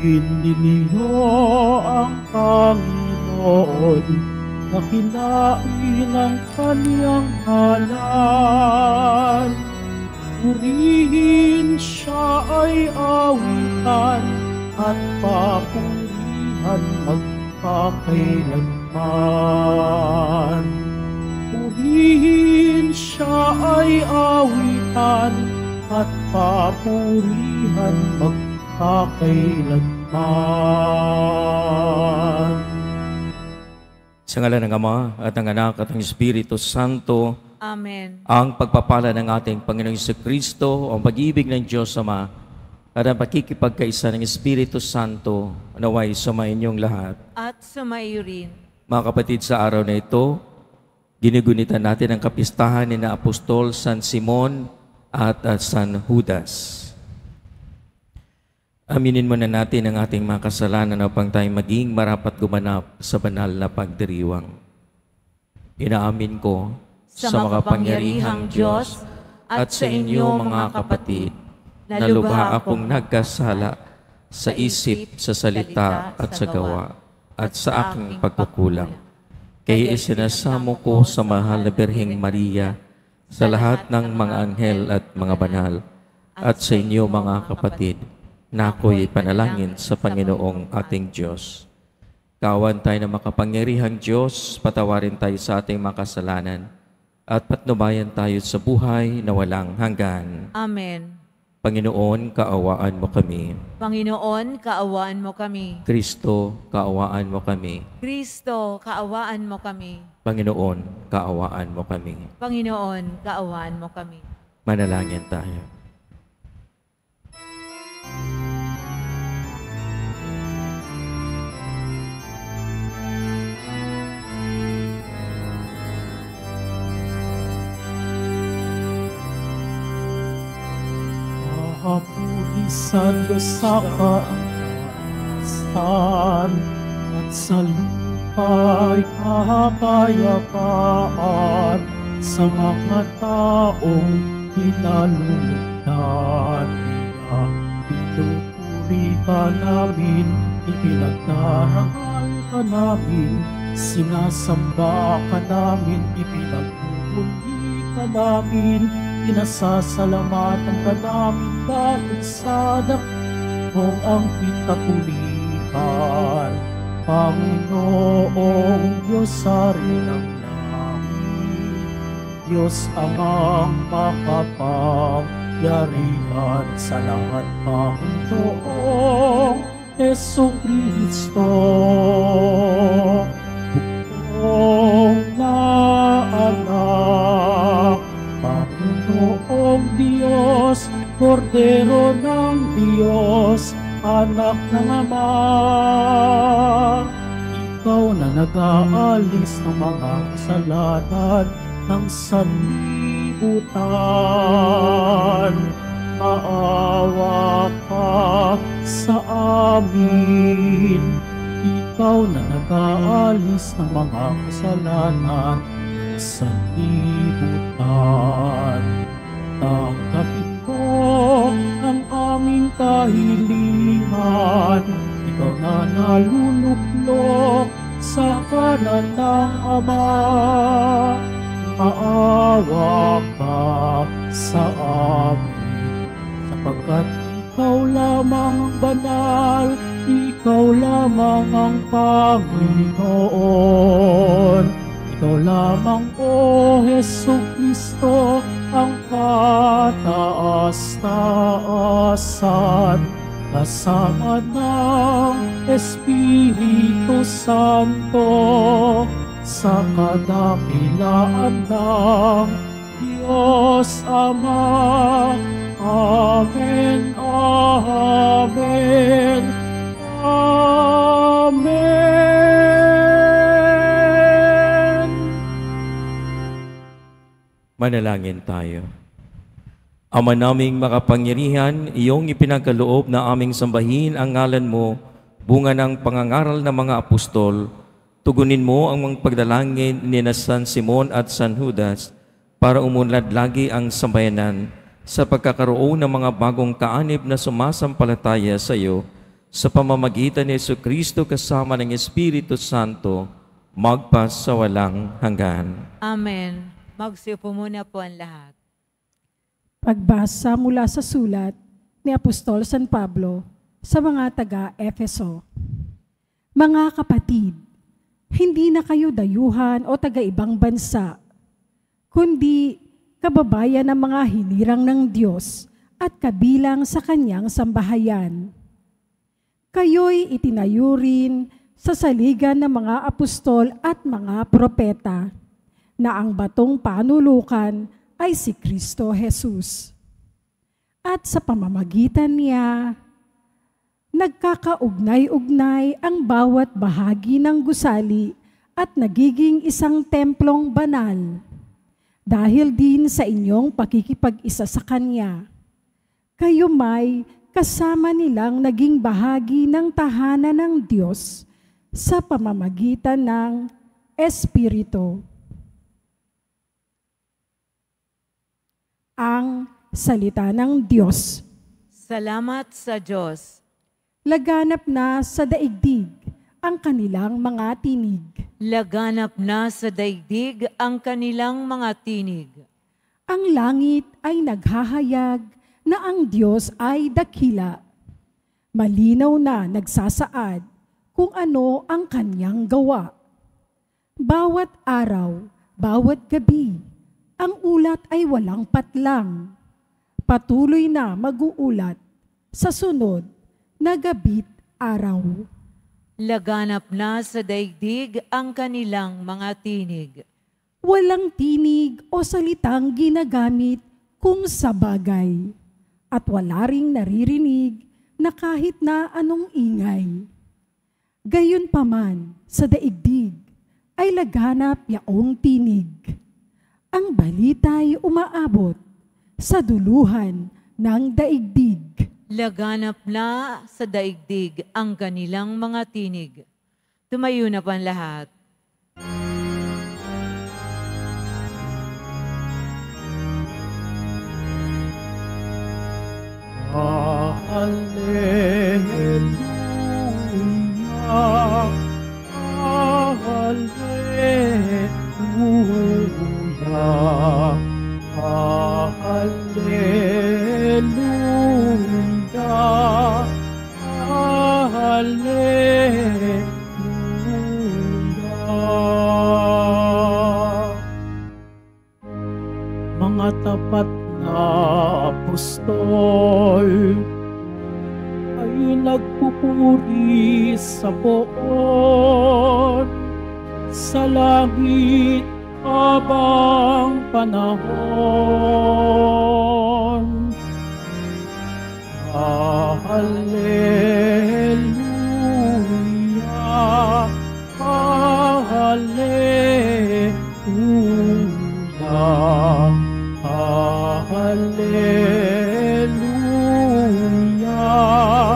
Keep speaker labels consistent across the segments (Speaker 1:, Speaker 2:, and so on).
Speaker 1: Hindi niyo ang Panginoon, dakilain ang Kaniyang ngalan. Purihin siya ay awitan at papurihan magpakailanman. Purihin siya ay awitan at papurihan magpakailanman.
Speaker 2: Sa ngalan ng Ama at ng Anak at ng Espiritu Santo.
Speaker 3: Amen.
Speaker 2: Ang pagpapala ng ating Panginoong Jesucristo, ang pag-ibig ng Diyos Ama, at ang pakikipagkaisa ng Espiritu Santo, naway sumayin niyong lahat.
Speaker 3: At sumaiyo rin.
Speaker 2: Mga kapatid, sa araw na ito, ginugunitan natin ang kapistahan ni na Apostol San Simon at San Judas. Aminin muna natin ang ating mga kasalanan upang tayo maging marapat gumanap sa banal na pagdiriwang. Inaamin ko sa makapangyarihang Diyos at sa inyo mga kapatid na lubha akong nagkasala sa isip, sa salita at sa gawa at sa aking pagkukulang. Kaya isinasamo ko sa mahal na Birheng Maria, sa lahat ng mga anghel at mga banal, at sa inyo mga kapatid, na ako'y panalangin sa Panginoong ating Diyos. Kawan tayo na makapangyarihang Diyos, patawarin tayo sa ating mga kasalanan, at patnubayan tayo sa buhay na walang hanggan.
Speaker 3: Amen.
Speaker 2: Panginoon, kaawaan mo kami.
Speaker 3: Panginoon, kaawaan mo kami.
Speaker 2: Kristo, kaawaan mo kami.
Speaker 3: Kristo, kaawaan mo kami.
Speaker 2: Panginoon, kaawaan mo kami.
Speaker 3: Panginoon, kaawaan mo kami.
Speaker 2: Manalangin tayo.
Speaker 1: Kapulisan Diyos sa kaasan at sa lupa'y kapayapaan sa mga taong pinalulugdan niya. Pinupuri ka namin, ipinagdarangal ka namin, sinasamba ka namin, ipinagpupuli ka namin, pinasasalamatan ka namin dahil sa dakong ang pitapulihan. Panginoong Diyos Hari ng langit, Diyos Amang makapangyarihan sa lahat, Panginoong Jesucristo. Bukong na anak, Panginoong Diyos, Kordero ng Diyos, Anak ng Ama, Ikaw na nag-aalis ng mga kasalanan ng sanlibutan. Maawa ka sa amin, Ikaw na nag-aalis ng mga kasalanan ng sanlibutan. Tanggapin ko ang aming kahilingan, Ikaw na naluluklok sa kanan ng Ama. Maawa ka sa amin, sapagkat Ikaw lamang ang banal, Ikaw lamang ang Panginoon. Ikaw lamang, O Jesucristo, ang kataas-taasan, kasama ng Espiritu Santo, sa kadakilaan ng Diyos Ama. Amen, Amen, Amen.
Speaker 2: Manalangin tayo. Ama naming makapangyarihan, iyong ipinagkaloob na aming sambahin ang ngalan mo, bunga ng pangangaral ng mga apostol. Tugunin mo ang mga pagdalangin ni na San Simon at San Judas para umunlad lagi ang sambayanan sa pagkakaroon ng mga bagong kaanib na sumasampalataya sa iyo sa pamamagitan ni Jesucristo kasama ng Espiritu Santo, magpasawalang hanggan.
Speaker 3: Amen. Magsiupo muna po ang lahat.
Speaker 4: Pagbasa mula sa sulat ni Apostol San Pablo sa mga taga-Efeso. Mga kapatid, hindi na kayo dayuhan o taga-ibang bansa, kundi kababayan ng mga hinirang ng Diyos at kabilang sa kanyang sambahayan. Kayo'y itinayo rin sa saligan ng mga apostol at mga propeta, na ang batong panulukan ay si Kristo Jesus. At sa pamamagitan niya, nagkakaugnay-ugnay ang bawat bahagi ng gusali at nagiging isang templong banal, dahil din sa inyong pakikipag-isa sa Kanya. Kayo may kasama nilang naging bahagi ng tahanan ng Diyos sa pamamagitan ng Espiritu. Ang salita ng Diyos.
Speaker 3: Salamat sa Diyos.
Speaker 4: Laganap na sa daigdig ang kanilang mga tinig.
Speaker 3: Laganap na sa daigdig ang kanilang mga tinig.
Speaker 4: Ang langit ay naghahayag na ang Diyos ay dakila. Malinaw na nagsasaad kung ano ang kanyang gawa. Bawat araw, bawat gabi, ang ulat ay walang patlang. Patuloy na mag-uulat sa sunod na gabi't araw.
Speaker 3: Laganap na sa daigdig ang kanilang mga tinig.
Speaker 4: Walang tinig o salitang ginagamit kung sa bagay, at wala ring naririnig na kahit na anong ingay. Gayunpaman, sa daigdig ay laganap yaong tinig. Ang balita'y umaabot sa duluhan ng daigdig.
Speaker 3: Laganap na sa daigdig ang kanilang mga tinig. Tumayo na po ang lahat.
Speaker 1: Hallelujah, hallelujah, hallelujah, hallelujah. Mga tapat na apostol ay nagpupuri sa poon sa langit habang panahon. Hallelujah, hallelujah, hallelujah,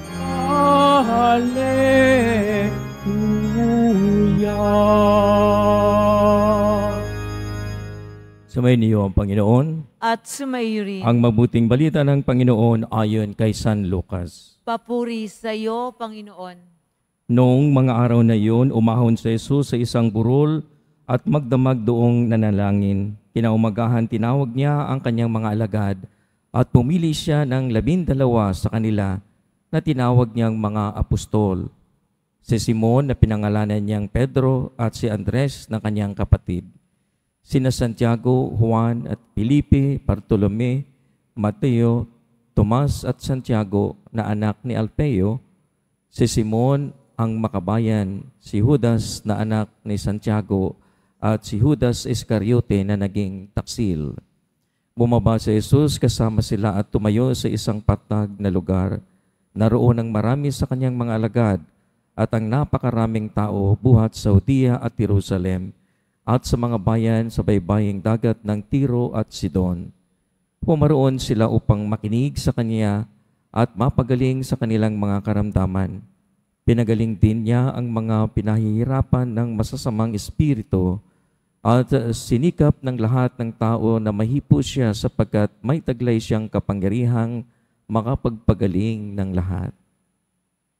Speaker 1: hallelujah.
Speaker 2: Sumayin niyo ang Panginoon.
Speaker 3: At sumayo rin.
Speaker 2: Ang mabuting balita ng Panginoon ayon kay San Lucas.
Speaker 3: Papuri sa iyo, Panginoon.
Speaker 2: Noong mga araw na iyon, umahon si Jesus sa isang burol at magdamag doong nanalangin. Kinaumagahan tinawag niya ang kanyang mga alagad at pumili siya ng 12 sa kanila na tinawag niyang mga apostol. Si Simon na pinangalanan niyang Pedro at si Andres na kanyang kapatid. Sina Santiago, Juan at Felipe, Bartolome, Mateo, Tomas at Santiago na anak ni Alfeo, si Simon ang makabayan, si Judas na anak ni Santiago at si Judas Iscariote na naging taksil. Bumaba si Jesus kasama sila at tumayo sa isang patag na lugar. Naroon ang marami sa kanyang mga alagad at ang napakaraming tao buhat sa Judea at Jerusalem at sa mga bayan sa baybaying dagat ng Tiro at Sidon. Pumaroon sila upang makinig sa kanya at mapagaling sa kanilang mga karamdaman. Pinagaling din niya ang mga pinahihirapan ng masasamang espiritu at sinikap ng lahat ng tao na mahipo siya sapagkat may taglay siyang kapangyarihang makapagpagaling ng lahat.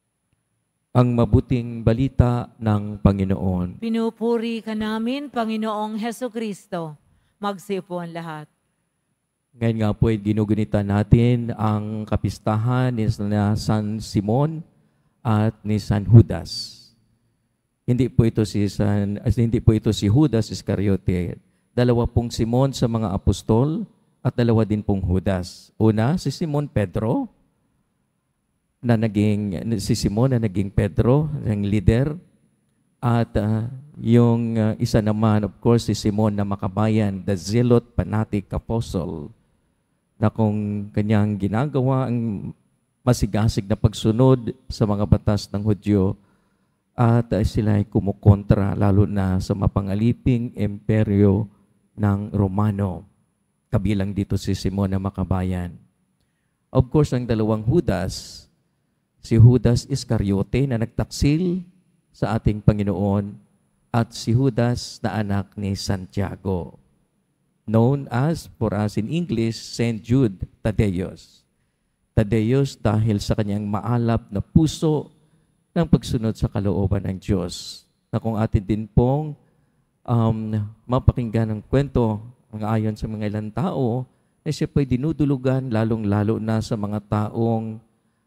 Speaker 2: ang mabuting balita ng Panginoon.
Speaker 3: Pinupuri ka namin, Panginoong Heso Kristo. Magsiupo ang lahat.
Speaker 2: Ngayon nga po ay ginugunita natin ang kapistahan ni San Simon at ni San Judas. Hindi po ito si Judas Iscariote. Dalawa pong Simon sa mga apostol at dalawa din pong Judas. Una, si Simon Pedro, si Simon na naging Pedro, ang leader. At yung isa naman, of course, si Simon na makabayan, the zealot fanatic apostle, na kung kanyang ginagawa ang masigasig na pagsunod sa mga batas ng Hudyo, at sila ay kumukontra lalo na sa mapangaliping imperyo ng Romano. Kabilang dito si Simon na makabayan. Of course, ang dalawang Judas, si Judas Iscariote na nagtaksil sa ating Panginoon at si Judas na anak ni Santiago, known as, for us in English, Saint Jude Thaddeus. Thaddeus dahil sa kanyang maalap na puso ng pagsunod sa kalooban ng Diyos. Na kung atin din pong mapakinggan ng kwento, ang ayon sa mga ilang tao, na siya po'y dinudulugan lalong-lalo na sa mga taong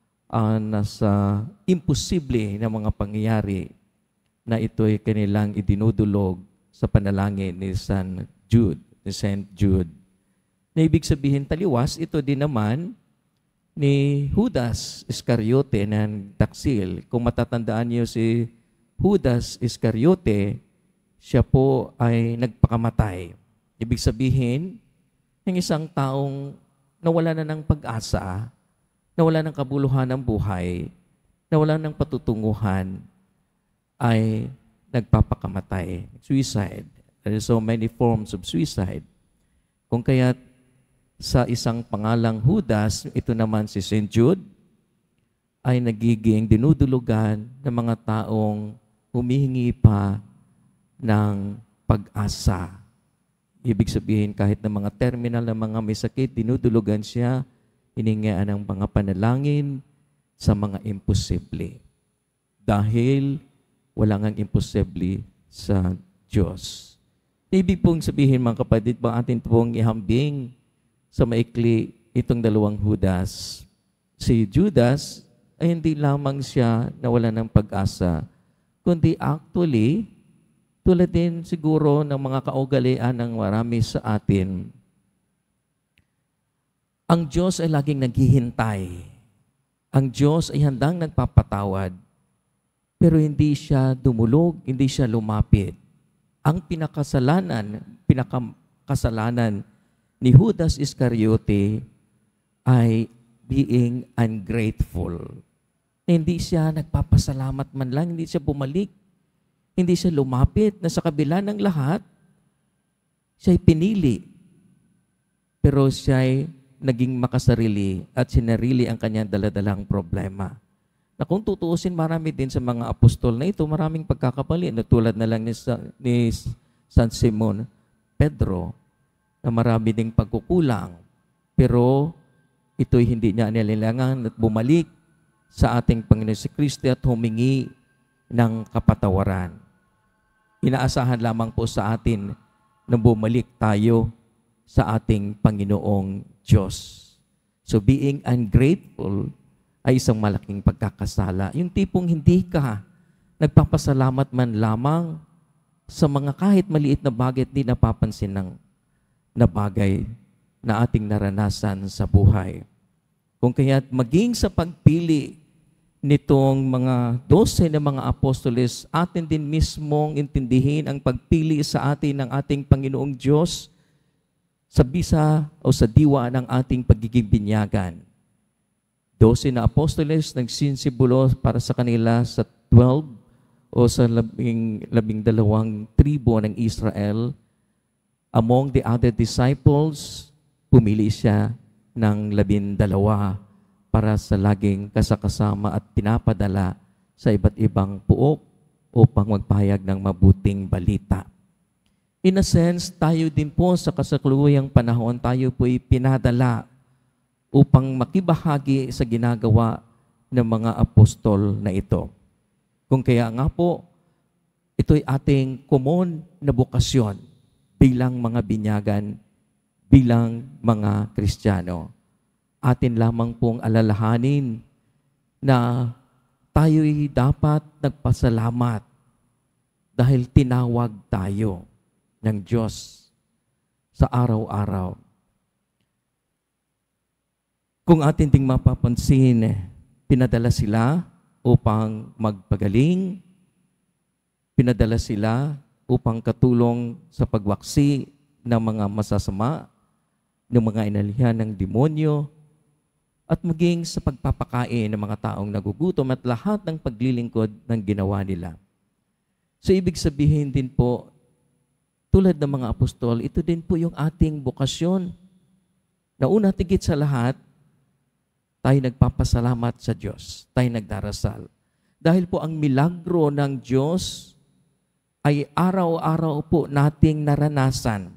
Speaker 2: nasa imposible na mga pangyayari na ito'y kanilang idinudulog sa panalangin ni Saint Jude. Na ibig sabihin taliwas, ito din naman ni Judas Iscariote na taksil. Kung matatandaan niyo si Judas Iscariote, siya po ay nagpakamatay. Ibig sabihin, yung isang taong nawala na ng pag-asa, nawala ng kabuluhan ng buhay, nawala ng patutunguhan, ay nagpapakamatay. Suicide. There are so many forms of suicide. Kung kaya't sa isang pangalang Judas, ito naman si Saint Jude, ay nagiging dinudulugan ng mga taong humihingi pa ng pag-asa. Ibig sabihin, kahit na mga terminal na mga may sakit, dinudulugan siya, hiningaan ng mga panalangin sa mga imposible. Dahil wala ngang imposible sa Diyos. Ibig pong sabihin, mga kapatid, ba atin pong ihambing sa maikli itong dalawang Judas. Si Judas ay hindi lamang siya nawala ng pag-asa, kundi actually, tulad din siguro ng mga kaugalian ng marami sa atin, ang Diyos ay laging naghihintay. Ang Diyos ay handang nagpapatawad, pero hindi siya dumulog, hindi siya lumapit. Ang pinakasalanan ni Judas Iscariote ay being ungrateful. Hindi siya nagpapasalamat man lang, hindi siya bumalik, hindi siya lumapit, na sa kabila ng lahat, siya'y pinili. Pero siya'y naging makasarili at sinarili ang kanyang daladalang problema. Na kung tutuusin, marami din sa mga apostol na ito, maraming pagkakapali, na tulad na lang ni San Simon Pedro, na marami ding pagkukulang. Pero ito'y hindi niya nilalangan at bumalik sa ating Panginoon si Kristo at humingi ng kapatawaran. Inaasahan lamang po sa atin na bumalik tayo sa ating Panginoong Diyos. So being ungrateful ay isang malaking pagkakasala. Yung tipong hindi ka nagpapasalamat man lamang sa mga kahit maliit na bagay at di napapansin na bagay na ating naranasan sa buhay. Kung kaya't maging sa pagpili nitong mga 12 na mga apostoles, atin din mismong intindihin ang pagpili sa atin ng ating Panginoong Diyos sa bisa o sa diwa ng ating pagiging binyagan. 12 na apostoles nagsinsibulo para sa kanila sa 12 o sa 12 tribo ng Israel. Among the other disciples, pumili siya ng 12 para sa laging kasakasama at pinapadala sa iba't ibang puok upang magpahayag ng mabuting balita. In a sense, tayo din po sa kasalukuyang panahon, tayo po'y pinadala upang makibahagi sa ginagawa ng mga apostol na ito. Kung kaya nga po, ito'y ating common na bukasyon bilang mga binyagan, bilang mga Kristiyano. Atin lamang pong alalahanin na tayo'y dapat nagpasalamat dahil tinawag tayo ng Diyos sa araw-araw. Kung atin ding mapapansin, pinadala sila upang magpagaling, pinadala sila upang katulong sa pagwaksi ng mga masasama, ng mga inalihan ng demonyo, at maging sa pagpapakain ng mga taong nagugutom at lahat ng paglilingkod ng ginawa nila. So ibig sabihin din po, tulad ng mga apostol, ito din po yung ating bukasyon. Nauna tigit sa lahat, tayo nagpapasalamat sa Diyos, tayo nagdarasal. Dahil po ang milagro ng Diyos ay araw-araw po nating naranasan.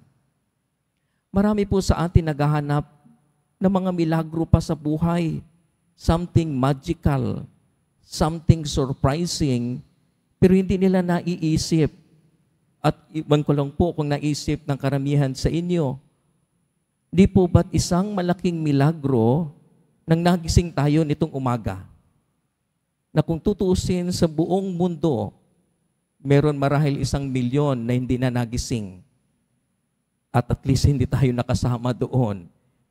Speaker 2: Marami po sa atin naghahanap ng mga milagro pa sa buhay. Something magical, something surprising, pero hindi nila naiisip. At iban ko lang po kung naisip ng karamihan sa inyo. Di po ba't isang malaking milagro nang nagising tayo nitong umaga? Na kung tutuusin sa buong mundo, meron marahil 1 milyon na hindi na nagising. At least hindi tayo nakasama doon.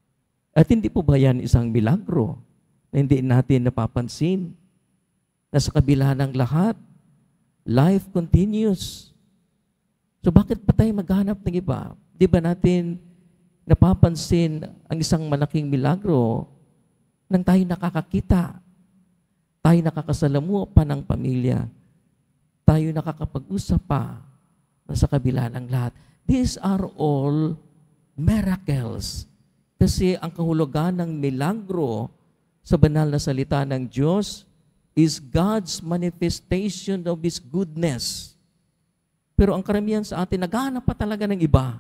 Speaker 2: At hindi po ba yan isang milagro na hindi natin napapansin? Na sa kabila ng lahat, life continues. So bakit pa tayo maghanap ng iba? Di ba natin napapansin ang isang malaking milagro nang tayo nakakakita, tayo nakakasalamuha pa ng pamilya, tayo nakakapag-usap pa na sa kabila ng lahat. These are all miracles. Kasi ang kahulugan ng milagro sa banal na salita ng Diyos is God's manifestation of His goodness. Pero ang karamihan sa atin, naghahanap pa talaga ng iba.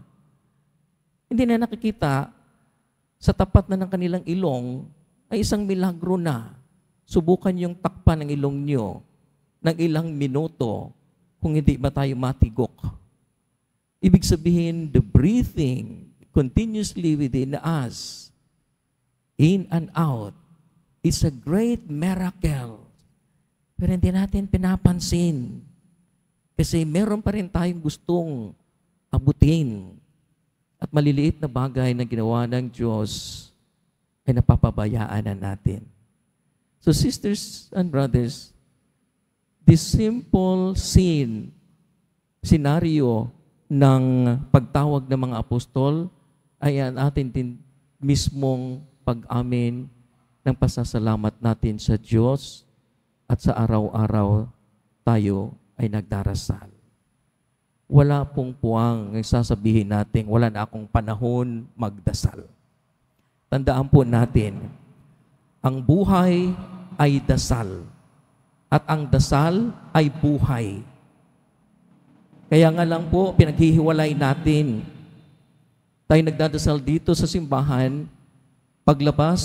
Speaker 2: Hindi na nakikita sa tapat na ng kanilang ilong ay isang milagro na. Subukan yung takpan ng ilong nyo ng ilang minuto kung hindi ba tayo matigok. Ibig sabihin, the breathing continuously within us, in and out, is a great miracle. Pero hindi natin pinapansin. Kasi meron pa rin tayong gustong abutin. At maliliit na bagay na ginawa ng Diyos ay napapabayaan na natin. So sisters and brothers, this simple scenario ng pagtawag ng mga apostol ay ang atin din mismong pag-amin ng pasasalamat natin sa Diyos at sa araw-araw tayo ay nagdarasal. Wala pong puwang ang sasabihin natin, wala na akong panahon magdasal. Tandaan po natin, ang buhay ay dasal at ang dasal ay buhay. Kaya nga lang po, pinaghihiwalay natin. Tayo nagdadasal dito sa simbahan, paglabas,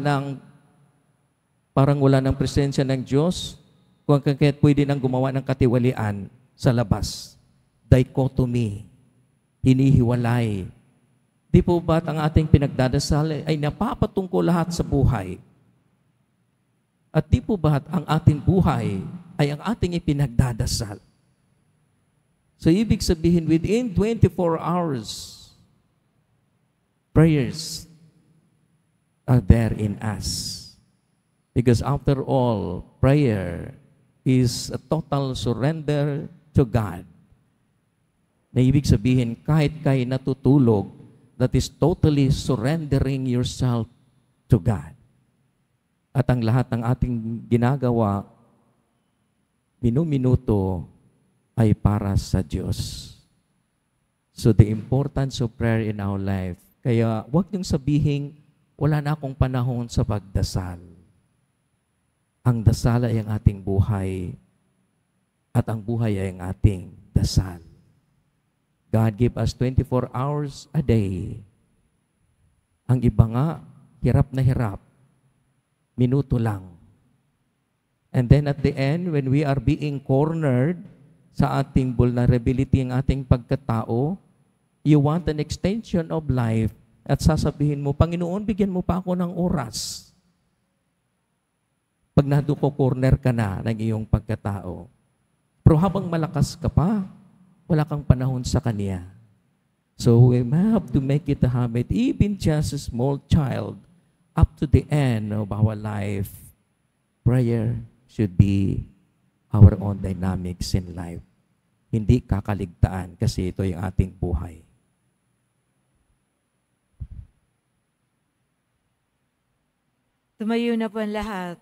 Speaker 2: parang wala nang presensya ng Diyos, kung kaya't pwede nang gumawa ng katiwalian sa labas. Dichotomy, hinihiwalay. Di po ba't ang ating pinagdadasal ay napapatungkol lahat sa buhay? At di po ba't ang ating buhay ay ang ating ipinagdadasal? So, ibig sabihin, within 24 hours, prayers are there in us. Because after all, prayer is a total surrender to God. Na ibig sabihin, kahit kayo natutulog, that is totally surrendering yourself to God. At ang lahat ng ating ginagawa, minuminuto, ay para sa Diyos. So the importance of prayer in our life. Kaya huwag niyong sabihin, wala na akong panahon sa pagdasal. Ang dasal ay ang ating buhay at ang buhay ay ang ating dasal. God give us 24 hours a day. Ang iba nga, hirap na hirap. Minuto lang. And then at the end, when we are being cornered sa ating vulnerability, ang ating pagkatao, you want an extension of life at sasabihin mo, Panginoon, bigyan mo pa ako ng oras. Pag corner ka na ng iyong pagkatao. Pero habang malakas ka pa, wala kang panahon sa Kanya. So we have to make it a habit, even just a small child, up to the end of our life. Prayer should be our own dynamics in life. Hindi kakaligtaan kasi ito yung ating buhay.
Speaker 3: Tumayo na po ang lahat.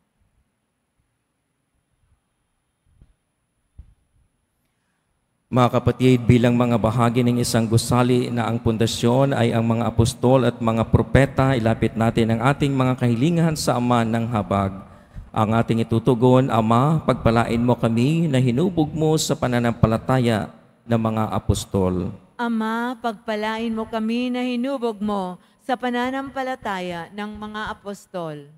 Speaker 2: Mga kapatid, bilang mga bahagi ng isang gusali na ang pundasyon ay ang mga apostol at mga propeta, ilapit natin ang ating mga kahilingan sa Ama ng habag. Ang ating itutugon, Ama, pagpalain mo kami na hinubog mo sa pananampalataya ng mga apostol.
Speaker 3: Ama, pagpalain mo kami na hinubog mo sa pananampalataya ng mga apostol.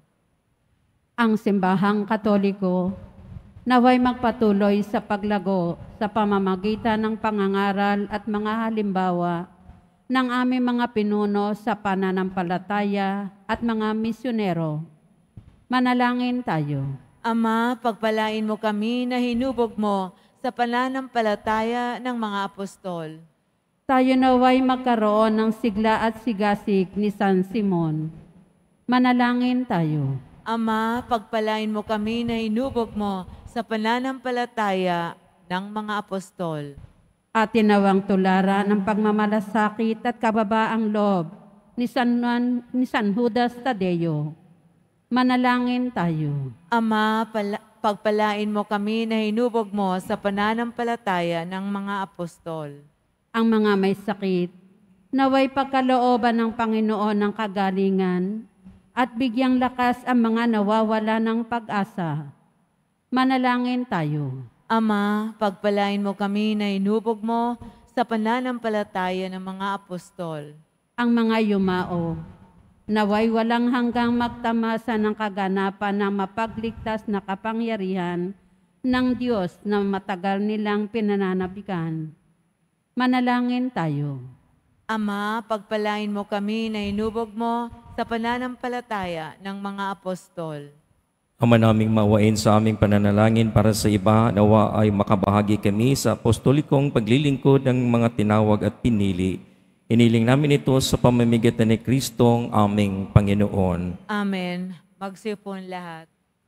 Speaker 5: Ang simbahang Katoliko naway magpatuloy sa paglago sa pamamagitan ng pangangaral at mga halimbawa ng aming mga pinuno sa pananampalataya at mga misyonero. Manalangin tayo.
Speaker 3: Ama, pagpalain mo kami na hinubog mo sa pananampalataya ng mga apostol.
Speaker 5: Tayo naway magkaroon ng sigla at sigasig ni San Simon. Manalangin tayo.
Speaker 3: Ama, pagpalain mo kami na hinubog mo sa pananampalataya ng mga apostol.
Speaker 5: At tinawang tulara ng pagmamalasakit at kababaang loob ni San Judas Tadeo. Manalangin tayo.
Speaker 3: Ama, pagpalain mo kami na hinubog mo sa pananampalataya ng mga apostol.
Speaker 5: Ang mga may sakit, naway pagkalooban ng Panginoon ng kagalingan at bigyang lakas ang mga nawawala ng pag-asa. Manalangin tayo.
Speaker 3: Ama, pagpalain mo kami na hinubog mo sa pananampalataya ng mga apostol.
Speaker 5: Ang mga yumao, naway walang hanggang magtamasa ng kaganapan ng mapagligtas na kapangyarihan ng Diyos na matagal nilang pinananabikan. Manalangin tayo.
Speaker 3: Ama, pagpalain mo kami na hinubog mo sa pananampalataya ng mga apostol.
Speaker 2: Ama naming mawain sa aming pananalangin para sa iba, nawa ay makabahagi kami sa apostolikong paglilingkod ng mga tinawag at pinili. Iniling namin ito sa pamamagitan ni Kristong aming Panginoon.
Speaker 3: Amen. Magsipon lahat.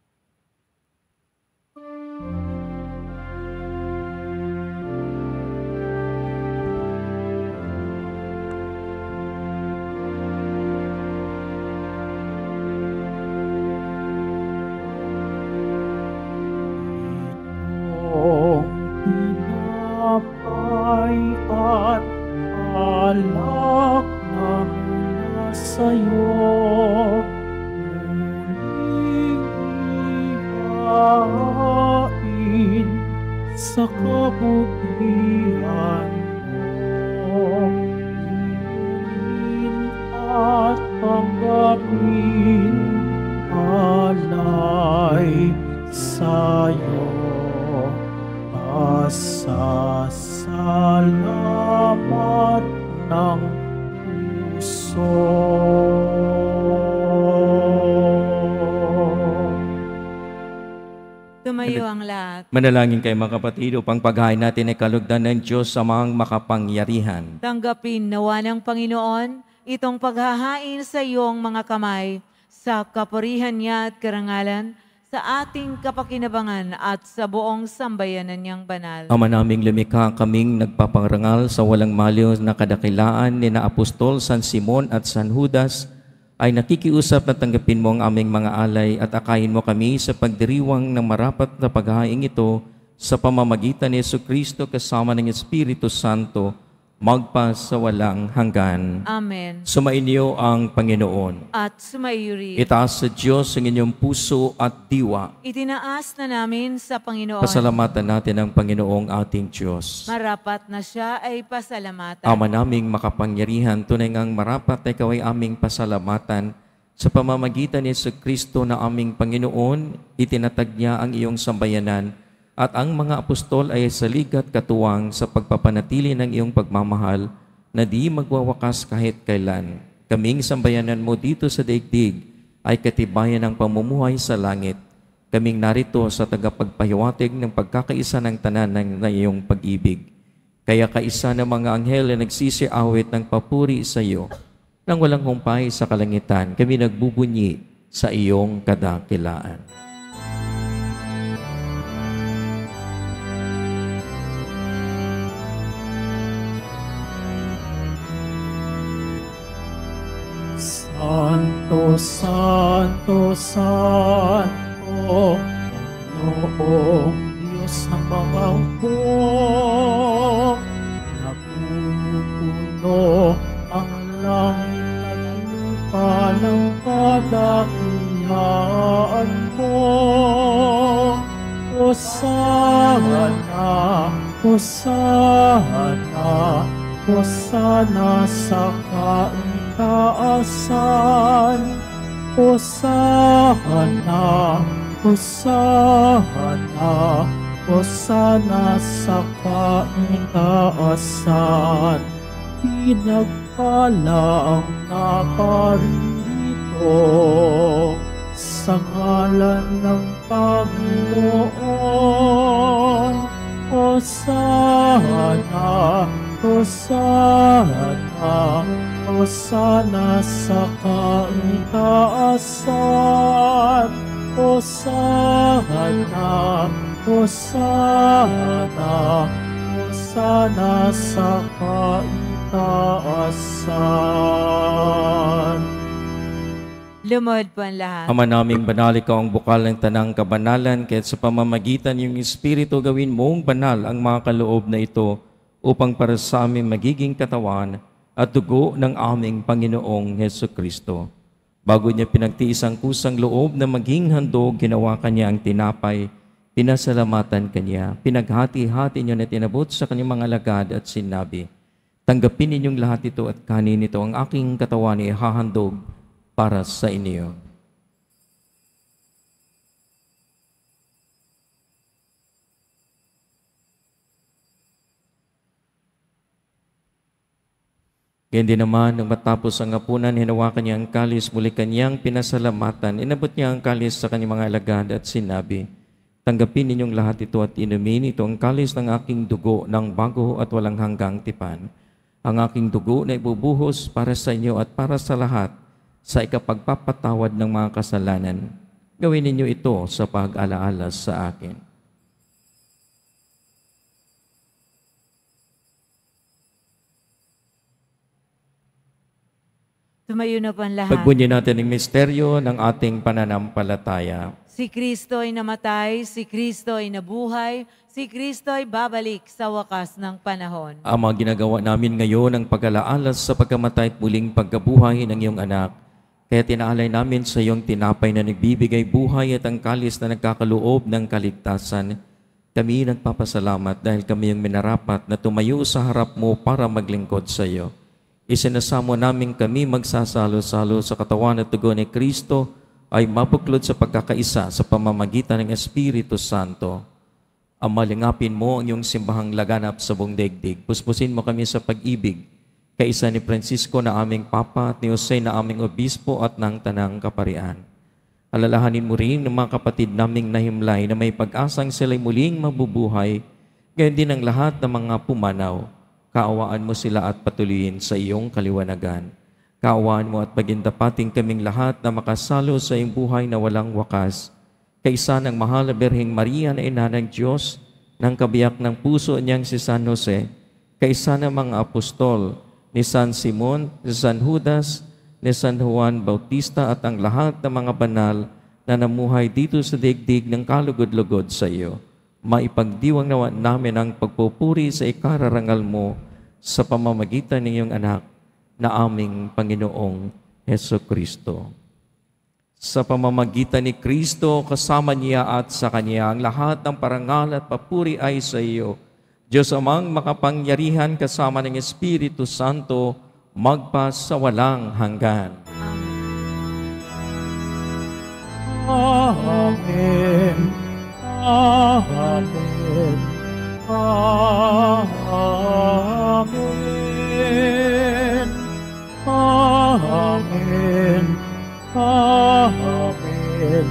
Speaker 1: Tinapay at alak na mula sa'yo, muling ihain sa kabutihan mo. Inumin at tanggapin alay sa'yo. Pasasalamat ng puso.
Speaker 3: Tumayo ang lahat.
Speaker 2: Manalangin kayo mga kapatid upang paghain natin ay kalugdan ng Diyos sa mga makapangyarihan.
Speaker 3: Tanggapin nawa ng Panginoon itong paghahain sa iyong mga kamay sa kapurihan niya at karangalan, sa ating kapakinabangan at sa buong sambayanan niyang banal.
Speaker 2: Ama naming lumikha, kaming nagpaparangal sa walang maliw na kadakilaan ni na Apostol San Simon at San Judas, ay nakikiusap na tanggapin mo ang aming mga alay at akayin mo kami sa pagdiriwang ng marapat na paghahaing ito sa pamamagitan ni Jesucristo kasama ng Espiritu Santo, magpa sa walang hanggan.
Speaker 3: Amen.
Speaker 2: Sumainyo ang Panginoon.
Speaker 3: At sumaiyo rin.
Speaker 2: Itaas sa Diyos ang inyong puso at diwa.
Speaker 3: Itinaas na namin sa Panginoon.
Speaker 2: Pasalamatan natin ang Panginoong ating Diyos.
Speaker 3: Marapat na siya ay pasalamatan.
Speaker 2: Ama naming makapangyarihan, tunay ngang marapat na ikaw ay aming pasalamatan Sa pamamagitan ni Kristo na aming Panginoon, itinatag niya ang iyong sambayanan at ang mga apostol ay saligat katuwang sa pagpapanatili ng iyong pagmamahal na di magwawakas kahit kailan. Kaming sambayanan mo dito sa daigdig ay katibayan ng pamumuhay sa langit. Kaming narito sa tagapagpahiwatig ng pagkakaisa ng tanan ng iyong pag-ibig. Kaya kaisa ng mga anghel na nagsisiawit ng papuri sa iyo, nang walang humpay sa kalangitan, kami nagbubunyi sa iyong kadakilaan.
Speaker 1: Santo, Santo, Santo, Panginoong Diyos ng mga hukbo, napupuno ang langit at lupa ng kadakilaan mo. Hosana, Hosana, Hosana sa kaitaasan. Hosana, Hosana, Hosana sa kaitaasan. Pinagpala ang naparirito sa ngalan ng Panginoon. Hosana, Hosana, Hosana sa kaitaasan. Hosana, Hosana, Hosana sa kaitaasan.
Speaker 3: Lumuhod po ang lahat.
Speaker 2: Ama naming banal, ikaw ang bukal ng tanang kabanalan, kaya't sa pamamagitan ng Espiritu gawin mong banal ang mga kaloob na ito upang para sa amin magiging katawan at dugo ng aming Panginoong Hesukristo. Bago niya pinagtiis ang kusang loob na maging handog, ginawa kanya ang tinapay, pinasalamatan kanya, pinaghati-hati niya na tinabot sa kanyang mga alagad at sinabi, tanggapin ninyong lahat ito at kanin ito, ang aking katawan ay hahandog para sa inyo. Ganyan din naman, nang matapos ang hapunan, hinawakan niya ang kalis, muli kanyang pinasalamatan, inabot niya ang kalis sa kanyang mga alagad at sinabi, tanggapin ninyong lahat ito at inumin ito ang kalis ng aking dugo ng bago at walang hanggang tipan. Ang aking dugo na ibubuhos para sa inyo at para sa lahat sa ikapagpapatawad ng mga kasalanan. Gawin ninyo ito sa pag-alaala sa akin.
Speaker 3: Tumayo na po ang lahat.
Speaker 2: Pagbunyi natin ang misteryo ng ating pananampalataya.
Speaker 3: Si Kristo ay namatay, si Kristo ay nabuhay, si Kristo ay babalik sa wakas ng panahon.
Speaker 2: Ang mga ginagawa namin ngayon ang pag-alaala sa pagkamatay at muling pagkabuhay ng iyong anak. Kaya tinaalay namin sa iyong tinapay na nagbibigay buhay at ang kalis na nagkakaloob ng kaligtasan. Kami nagpapasalamat dahil kami yung minarapat na tumayo sa harap mo para maglingkod sa iyo. Isinasamo namin kami magsasalo-salo sa katawan at dugo ni Kristo ay mabuklod sa pagkakaisa sa pamamagitan ng Espiritu Santo. Amalingapin mo ang iyong simbahang laganap sa buong daigdig. Puspusin mo kami sa pag-ibig, kaisa ni Francisco na aming Papa at ni Jose na aming Obispo at ng Tanang Kaparian. Alalahanin mo rin ng mga kapatid naming nahimlay na may pag-asang sila'y muling mabubuhay, gayon din ang lahat ng mga pumanaw. Kaawaan mo sila at patuloyin sa iyong kaliwanagan. Kaawaan mo at pagindapating kaming lahat na makasalo sa iyong buhay na walang wakas. Kaisa ng mahal na Birheng Maria na ina ng Diyos, ng kabiyak ng puso niyang si San Jose, kaisa ng mga apostol, ni San Simon, ni San Judas, ni San Juan Bautista at ang lahat ng mga banal na namuhay dito sa daigdig ng kalugod-lugod sa iyo. Maipagdiwang nawa namin ang pagpupuri sa ikararangal mo sa pamamagitan ng iyong anak na aming Panginoong Hesukristo. Sa pamamagitan ni Kristo, kasama niya at sa Kanya, ang lahat ng parangal at papuri ay sa iyo. Diyos amang makapangyarihan kasama ng Espiritu Santo, magpa sa walang hanggan.
Speaker 1: Amen. Amen. Amen. Amen. Amen.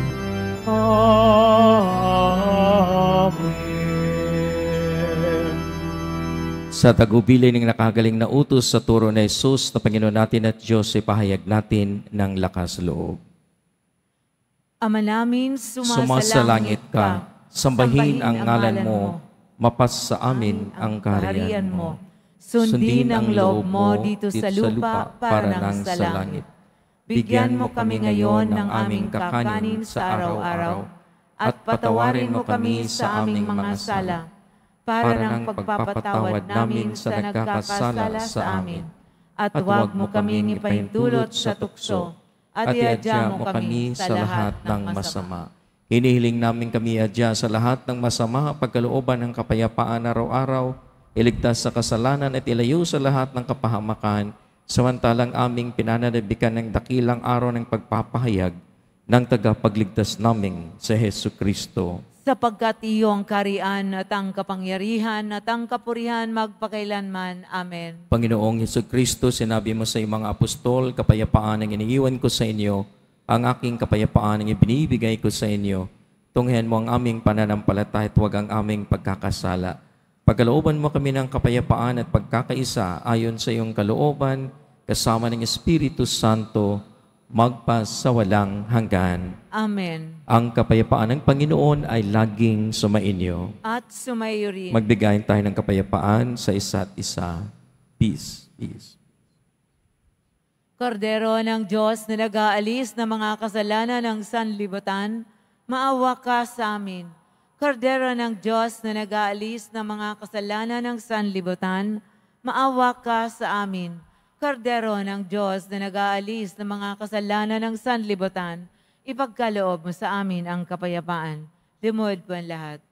Speaker 1: Amen.
Speaker 2: Sa tagubilin ng nakagaling na utos sa turo na Jesus na Panginoon natin at Diyos, ipahayag natin ng lakas loob.
Speaker 3: Ama namin,
Speaker 2: Sumasalangit ka, sambahin ang ngalan mo, mapas sa amin ang kaharian mo.
Speaker 3: Sundin ang loob mo dito sa lupa para nang sa langit. Bigyan mo kami ngayon ng aming kakanin sa araw-araw at patawarin mo kami sa aming mga sala para ng pagpapatawad namin sa nagkakasala sa amin. At huwag mo kaming ipahintulot sa tukso at iadya mo kami sa lahat ng masama.
Speaker 2: Hinihiling namin kami adya sa lahat ng masama, pagkalooban ng kapayapaan araw-araw, iligtas sa kasalanan at ilayo sa lahat ng kapahamakan, samantalang aming pinananabikan ng dakilang araw ng pagpapahayag ng tagapagligtas naming sa Hesu Kristo.
Speaker 3: Sapagkat iyong karian at ang kapangyarihan at ang kapurihan magpakailanman. Amen.
Speaker 2: Panginoong Hesu Kristo, sinabi mo sa iyong mga apostol, kapayapaan ang iniiwan ko sa inyo, ang aking kapayapaan ang ibinibigay ko sa inyo. Tunghayan mo ang aming pananampalataya at huwag ang aming pagkakasala. Pagkalooban mo kami ng kapayapaan at pagkakaisa ayon sa iyong kalooban, kasama ng Espiritu Santo, magpas sa walang hanggan.
Speaker 3: Amen.
Speaker 2: Ang kapayapaan ng Panginoon ay laging sumainyo.
Speaker 3: At sumayo rin.
Speaker 2: Magbigayin tayo ng kapayapaan sa isa't isa. Peace. Peace.
Speaker 3: Kordero ng Diyos na nag-aalis ng mga kasalanan ng sanlibutan, maawa ka sa amin. Kordero ng Diyos na nag-aalis ng mga kasalanan ng sanlibutan, maawa ka sa amin. Kordero ng Diyos na nag-aalis ng mga kasalanan ng sanlibutan, ipagkaloob mo sa amin ang kapayapaan. Lumuhod po ang lahat.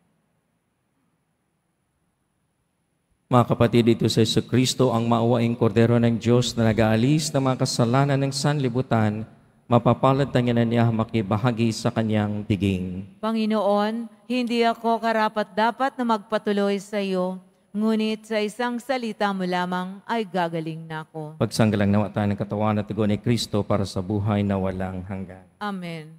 Speaker 2: Mga kapatid, ito sa Yesu Kristo, ang maawaing kordero ng Diyos na nag-aalis ng mga kasalanan ng sanlibutan, mapapalad na niya makibahagi sa kanyang piging.
Speaker 3: Panginoon, hindi ako karapat-dapat na magpatuloy sa iyo, ngunit sa isang salita mo lamang ay gagaling na ako.
Speaker 2: Pagsanggalang nawa tayo ng katawan at tugon ni Kristo para sa buhay na walang hanggan.
Speaker 3: Amen.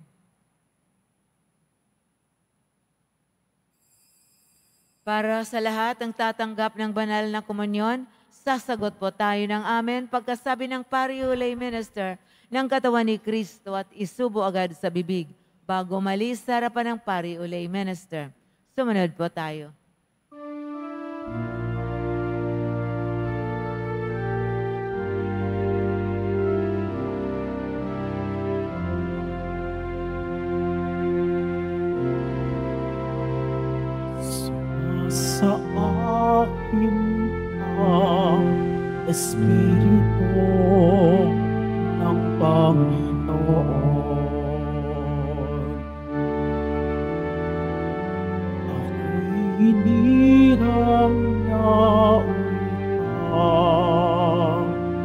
Speaker 3: Para sa lahat ng tatanggap ng banal na komunyon, sasagot po tayo ng amen pagkasabi ng pari o lay minister ng katawan ni Kristo at isubo agad sa bibig bago malis sa harapan ng pari o lay minister. Sumunod po tayo.
Speaker 1: Sa akin ang Espiritu ng Panginoon. Ako'y hinirang na upang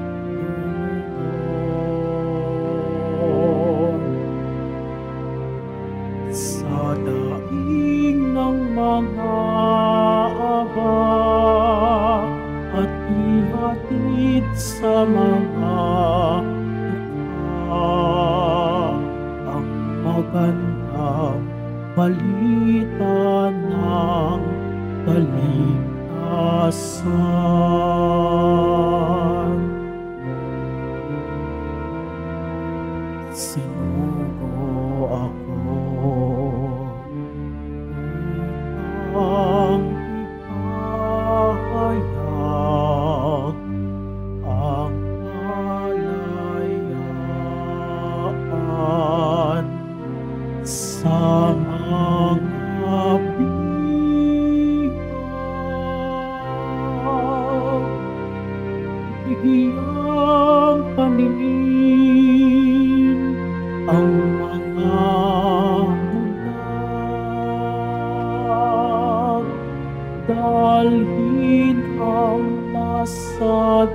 Speaker 1: tumugon sa daing ng mga at ihatid sa mga dukha ang magandang balita ng kaligtasan. Sinugo ako upang ipahayag ang kalayaan sa mga bihag. Bigyang paningin ang mga bulag, dalhin ang nasa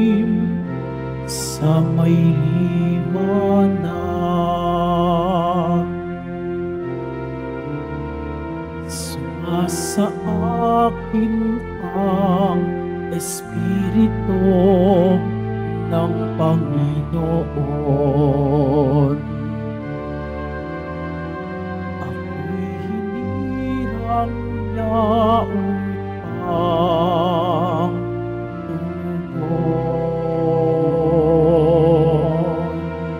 Speaker 1: dilim sa may liwanag. nasa akin ang Espiritu ng Panginoon. Ako'y hinirang niya upang tumugon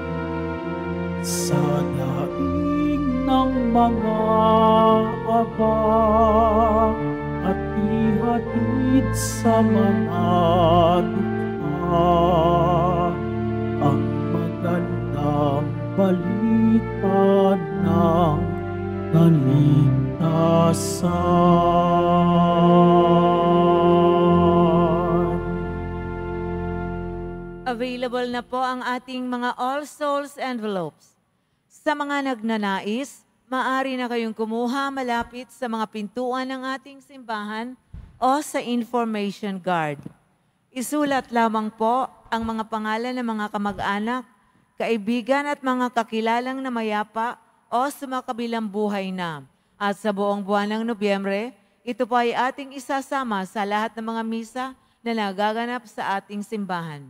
Speaker 1: sa daing ng mga abang at ihatid sa mga dukha ang magandang balita ng kaligtasan.
Speaker 3: Available na po ang ating mga All Souls envelopes. Sa mga nagnanais, maaari na kayong kumuha malapit sa mga pintuan ng ating simbahan o sa information guard. Isulat lamang po ang mga pangalan ng mga kamag-anak, kaibigan at mga kakilalang na mayapa o sumakabilang buhay na. At sa buong buwan ng Nobyembre, ito po ay ating isasama sa lahat ng mga misa na nagaganap sa ating simbahan.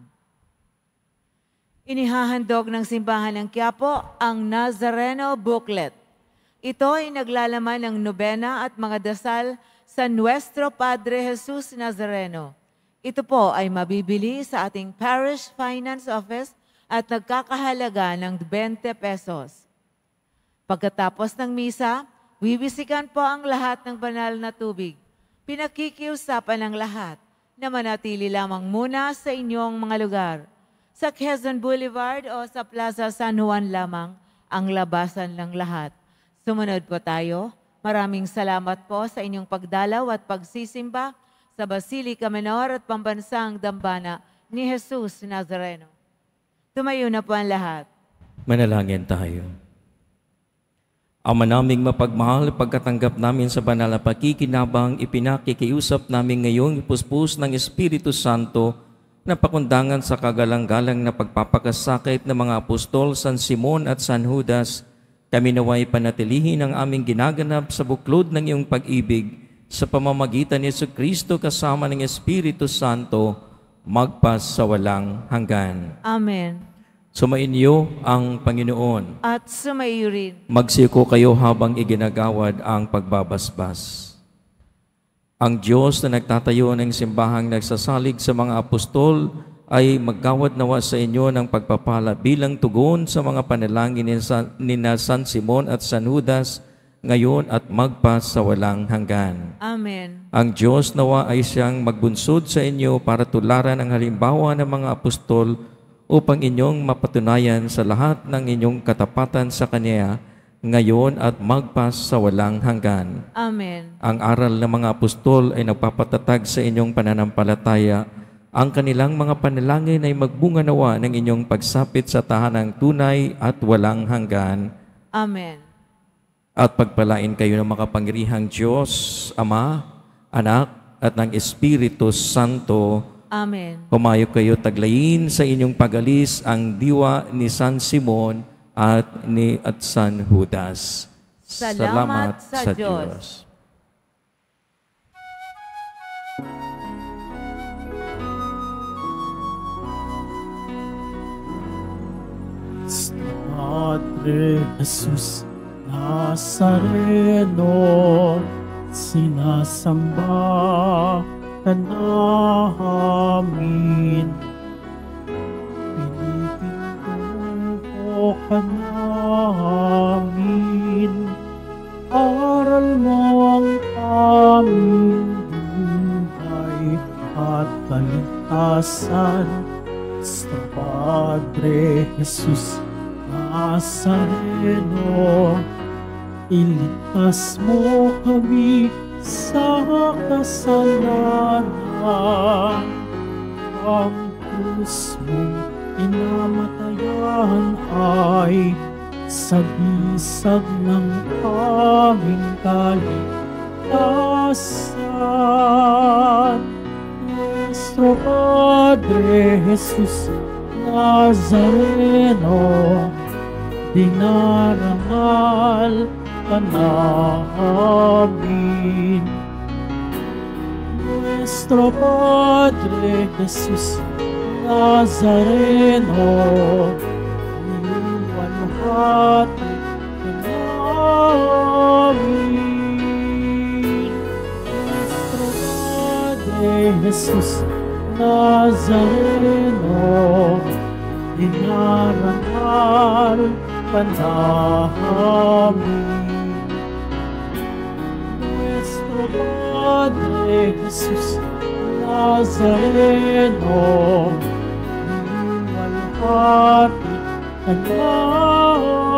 Speaker 3: Inihahandog ng simbahan ng Quiapo ang Nazareno Booklet. Ito ay naglalaman ng nobena at mga dasal sa Nuestro Padre Jesus Nazareno. Ito po ay mabibili sa ating Parish Finance Office at nagkakahalaga ng 20 pesos. Pagkatapos ng misa, wiwisikan po ang lahat ng banal na tubig. Pinakikiusapan ng lahat na manatili lamang muna sa inyong mga lugar. Sa Quezon Boulevard o sa Plaza San Juan lamang ang labasan ng lahat. Sumunod po tayo. Maraming salamat po sa inyong pagdalaw at pagsisimba sa Basilica Menor at Pambansang Dambana ni Jesus Nazareno. Tumayo na po ang lahat.
Speaker 2: Manalangin tayo. Ama naming mapagmahal, pagkatanggap namin sa banal na pakikinabang, ipinakikiusap namin ngayong ipuspos ng Espiritu Santo na pakundangan sa kagalang-galang na pagpapakasakit ng mga apostol San Simon at San Judas, kami naway panatilihin ang aming ginaganap sa buklod ng iyong pag-ibig sa pamamagitan ni Jesucristo kasama ng Espiritu Santo, magpas sa walang hanggan.
Speaker 3: Amen.
Speaker 2: Sumainyo ang Panginoon.
Speaker 3: At sumaiyo rin.
Speaker 2: Magsiko kayo habang iginagawad ang pagbabasbas. Ang Diyos na nagtatayo ng simbahang nagsasalig sa mga apostol ay maggawad nawa sa inyo ng pagpapala bilang tugon sa mga panalangin ni San Simon at San Judas ngayon at magpas sa walang hanggan.
Speaker 3: Amen.
Speaker 2: Ang Diyos nawa ay siyang magbunsod sa inyo para tularan ang halimbawa ng mga apostol upang inyong mapatunayan sa lahat ng inyong katapatan sa Kanya ngayon at magpas sa walang hanggan.
Speaker 3: Amen.
Speaker 2: Ang aral ng mga apostol ay nagpapatatag sa inyong pananampalataya. Ang kanilang mga panalangin ay magbunga nawa ng inyong pagsapit sa tahanang tunay at walang hanggan.
Speaker 3: Amen.
Speaker 2: At pagpalain kayo ng makapangyarihang Diyos, Ama, Anak, at ng Espiritu Santo.
Speaker 3: Amen.
Speaker 2: Humayo kayo taglayin sa inyong pag-alis ang diwa ni San Simon at San Judas.
Speaker 3: Salamat sa Diyos.
Speaker 1: Padre Jesus Nazareno, sinasamba ka namin. Pinipinto ka namin, aral mo ang aming buhay at kaligtasan. Sa Padre Jesus Nazareno, iligtas mo kami sa kasalanan. Ang krus mong inamatayan ay sagisag ng aming kaligtasan. Nuestro Padre Jesus Nazareno, dinarangal ka namin. Nuestro Padre Jesus Nazareno, niluwalhati ka namin. Nuestro Padre Jesus Nazareno, dinarangal ka namin. Nuestro Padre Jesus Nazareno, niluwalhati ka namin.